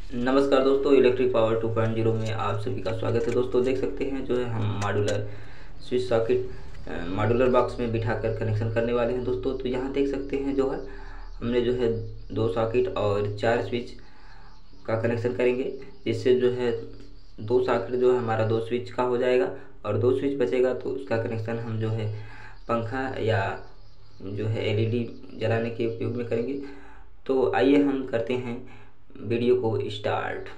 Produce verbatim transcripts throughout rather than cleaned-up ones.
नमस्कार दोस्तों, electric power two point zero में आप सभी का स्वागत है। दोस्तों देख सकते हैं जो है हम modular switch socket modular box में बिठाकर कनेक्शन करने वाले हैं दोस्तों। तो यहाँ देख सकते हैं जो है हमने जो है दो सॉकेट और चार स्विच का कनेक्शन करेंगे, जिससे जो है दो सॉकेट जो है हमारा दो स्विच का हो जाएगा और दो स्विच बचेगा तो उसका कनेक्शन हम जो है पंखा या जो है एलईडी जलाने के उपयोग में करेंगे। तो आइए हम करते हैं वीडियो को स्टार्ट।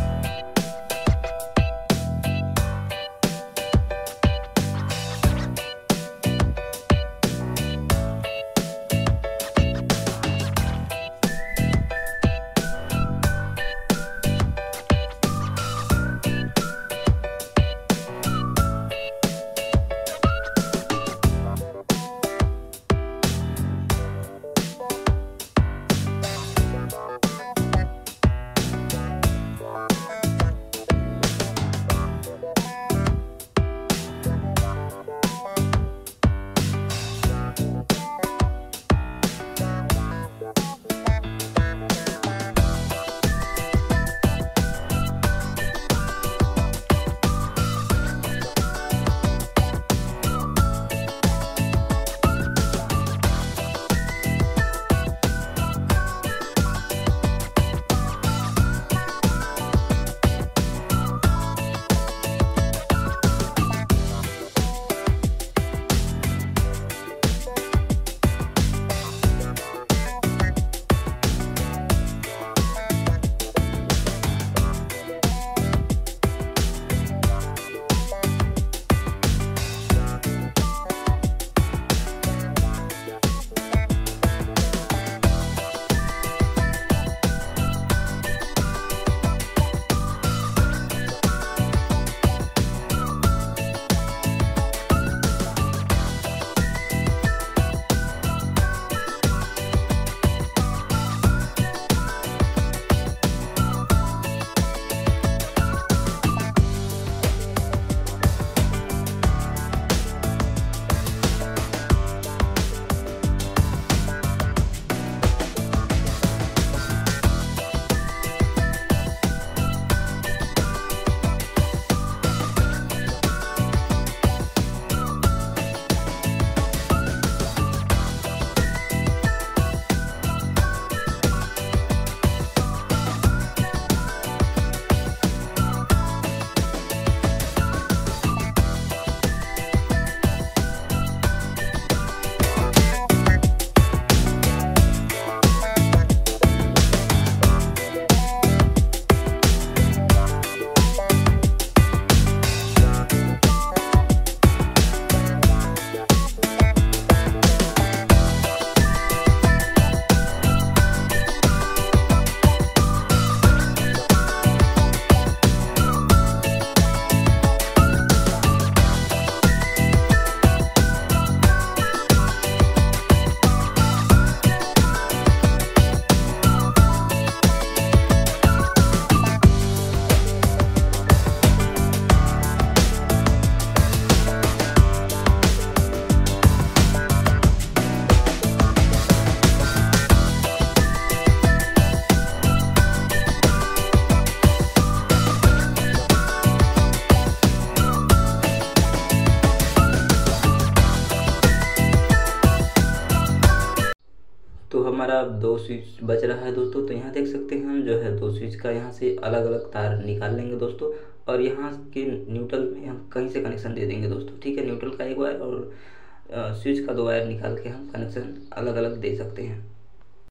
तो हमारा दो स्विच बच रहा है दोस्तों। तो यहाँ देख सकते हैं हम जो है दो स्विच का यहाँ से अलग अलग तार निकाल लेंगे दोस्तों, और यहाँ के न्यूट्रल में हम कहीं से कनेक्शन दे देंगे दोस्तों। ठीक है, न्यूट्रल का एक वायर और स्विच का दो वायर निकाल के हम कनेक्शन अलग अलग दे सकते हैं।